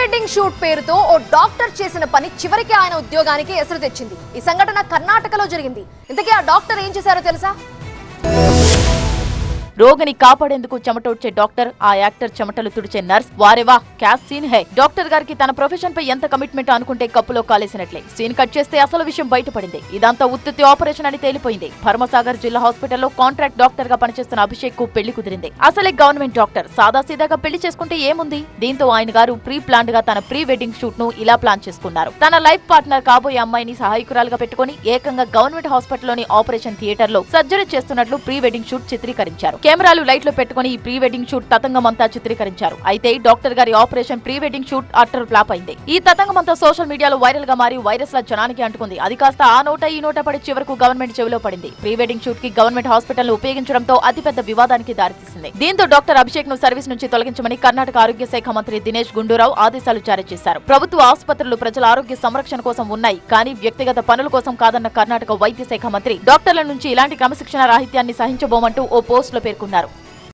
Wedding shoot పేరుతో ఓ doctor చేసిన పని చివరికి ఆయన ఉద్యోగానికి ఎసరు తెచ్చింది. ఈ సంఘటన కర్ణాటకలో జరిగింది. ఇంతకీ ఆ డాక్టర్ ఏం చేశారో తెలుసా? రోగిని కాపాడేందుకు చెమటోడ్చే డాక్టర్, ఆ యాక్టర్ చెమటలు తుడిచే నర్స్, వారేవా క్యాస్ సీన్ హై. డాక్టర్ గారికి తన ప్రొఫెషన్ పై ఎంత కమిట్మెంట్ అనుకుంటే కప్పులో కాలేసినట్లే. సీన్ కట్ చేస్తే అసలు విషయం బయటపడింది. ఇదంతా ఉత్తుత్తి ఆపరేషన్ అని తేలిపోయింది. భర్మసాగర్ జిల్లా హాస్పిటల్లో కాంట్రాక్ట్ డాక్టర్ గా పనిచేస్తున్న అభిషేక్ కు పెళ్లి కుదిరింది. అసలే గవర్నమెంట్ డాక్టర్, సాదాసీదాగా పెళ్లి చేసుకుంటే ఏముంది? దీంతో ఆయన గారు ప్రీ ప్లాన్డ్ గా తన ప్రీ వెడ్డింగ్ షూట్ ను ఇలా ప్లాన్ చేసుకున్నారు. తన లైఫ్ పార్ట్నర్ కాబోయే అమ్మాయిని సహాయకురాలుగా పెట్టుకుని ఏకంగా గవర్నమెంట్ హాస్పిటల్లోని ఆపరేషన్ థియేటర్ లో సర్జరీ చేస్తున్నట్లు ప్రీ వెడ్డింగ్ షూట్ చిత్రీకరించారు. కెమెరాలు లైట్లు పెట్టుకుని ఈ ప్రీ వెడ్డింగ్ షూట్ తతంగమంతా చిత్రీకరించారు. అయితే డాక్టర్ గారి operation pre wedding shoot utter flop అయింది. ఈ తతంగమంతా సోషల్ మీడియాలో వైరల్ గా మారి వైరస్ లా జనానికి అంటుకుంది. అది కాస్త ఆ నోట ఈ నోట పడి చివరకు గవర్నమెంట్ చెవిలో పడింది. ప్రీ వెడ్డింగ్ షూట్ కి గవర్నమెంట్ హాస్పిటల్ ను ఉపయోగించడంతో అతిపెద్ద వివాదానికి దారితీసింది. దీంతో డాక్టర్ అభిషేక్ ను సర్వీస్ నుంచి తొలగించమని కర్ణాటక ఆరోగ్య శాఖ మంత్రి దినేష్ గుండూరావు ఆదేశాలు జారీ చేశారు. ప్రభుత్వ ఆసుపత్రులు ప్రజల ఆరోగ్య సంరక్షణ కోసం ఉన్నాయి, కానీ వ్యక్తిగత పనుల కోసం కాదన్న కర్ణాటక వైద్య శాఖ మంత్రి డాక్టర్ల నుంచి ఇలాంటి క్రమశిక్షణ రాహిత్యాన్ని సహించబోమంటూ ఓ పోస్ట్ లో పేర్కొన్నారు.